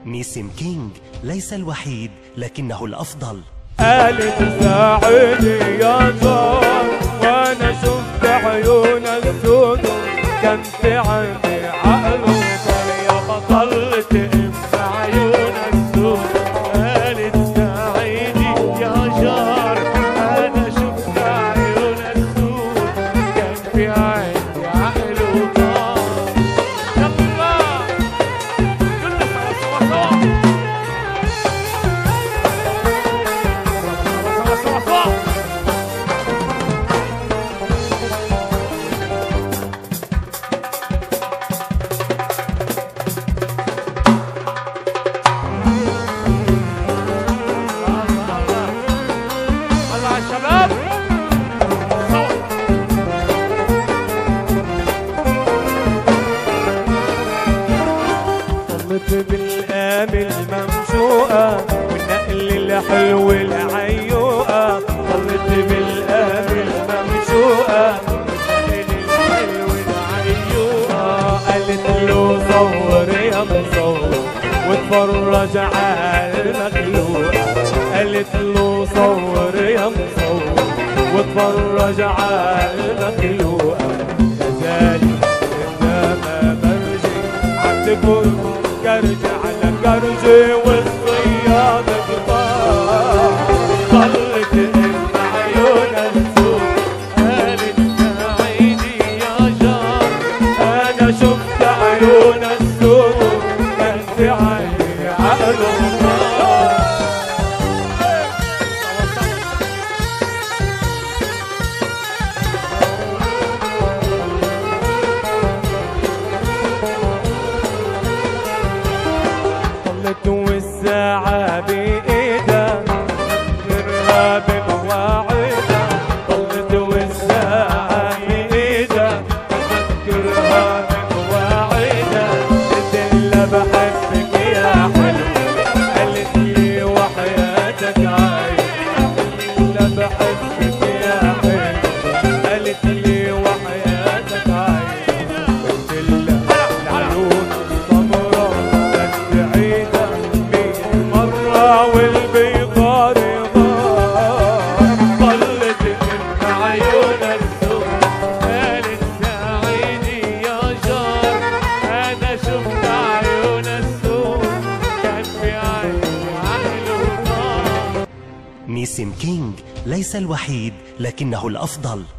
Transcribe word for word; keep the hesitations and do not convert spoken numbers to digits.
نيسم كينج ليس الوحيد لكنه الأفضل. قالت ساعدني يا زار وانا شفت عيون السود كان في عندي عقل وصار يا بطلت في عيون السود. قالت ساعدني يا جار انا شفت عيون السود كان في عندي عقل وصار. يلا كلنا سوا سوا سوا. بالآمل ممشوقة والنقل الحلو العيوقة. ضلت بالآمل ممشوقة والنقل الحلو العيوقة. قالت له صور يا مصور واتفرج على المخلوقة. قالت له صور يا مصور واتفرج على المخلوقة. غزالي انما برجي عالتكل كرج على كرج والصياد كبار. ضلت انت عيون السود. قالت ساعدني يا جار انا شفت عيون السود كان في عيني عقل وطار. والساعة بإيدها تفكرها بمواعيدها. ضلت والساعة بإيدها تفكرها بمواعيدها. قلت لها بحبك يا حلو قالت لي وحياتك عايز. قلت لها بحبك يا حلو قالت لي وحياتك عايز. قلت لها العيون السمرا كانت بعيدة والبيضاء رضا. ضلت انت عيون السود. قالت ساعدني يا جار انا شفت عيون السود كان في عيني عقل وطار. نيسم كينج ليس الوحيد لكنه الأفضل.